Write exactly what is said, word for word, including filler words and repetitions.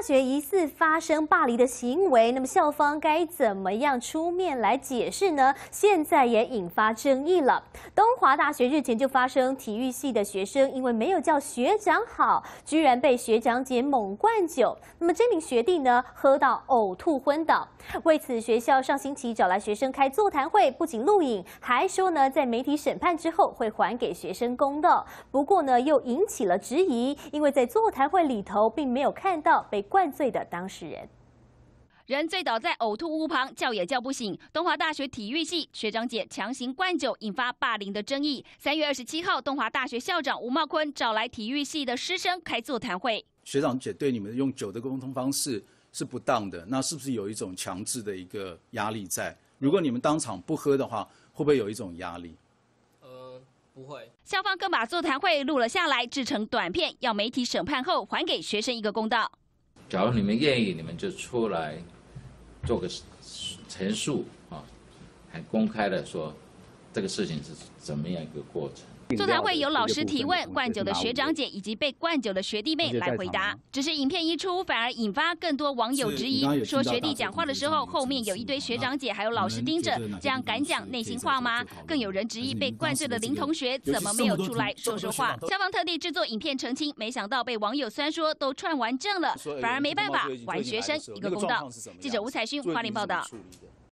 学疑似发生霸凌的行为，那么校方该怎么样出面来解释呢？现在也引发争议了。东华大学日前就发生体育系的学生因为没有叫学长好，居然被学长姐猛灌酒。那么这名学弟呢，喝到呕吐昏倒。为此，学校上星期找来学生开座谈会，不仅录影，还说呢，在媒体审判之后会还给学生公道。不过呢，又引起了质疑，因为在座谈会里头并没有看到被灌醉的当事人。 人醉倒在呕吐屋旁，叫也叫不醒。东华大学体育系学长姐强行灌酒，引发霸凌的争议。三月二十七号，东华大学校长吴茂坤找来体育系的师生开座谈会。 学长姐对你们用酒的沟通方式是不当的，那是不是有一种强制的一个压力在？如果你们当场不喝的话，会不会有一种压力？ 呃，不会。 校方更把座谈会录了下来，制成短片，要媒体审判后还给学生一个公道。 假如你们愿意，你们就出来做个陈述啊，很公开的说这个事情是怎么样一个过程。 座谈会有老师提问，灌酒的学长姐以及被灌酒的学弟妹来回答。只是影片一出，反而引发更多网友质疑，说学弟讲话的时候，后面有一堆学长姐还有老师盯着，这样敢讲内心话吗？更有人质疑被灌醉的林同学怎么没有出来说说话。校方特地制作影片澄清，没想到被网友酸说都串完证了，反而没办法还学生一个公道。记者吴彩勋花莲报道。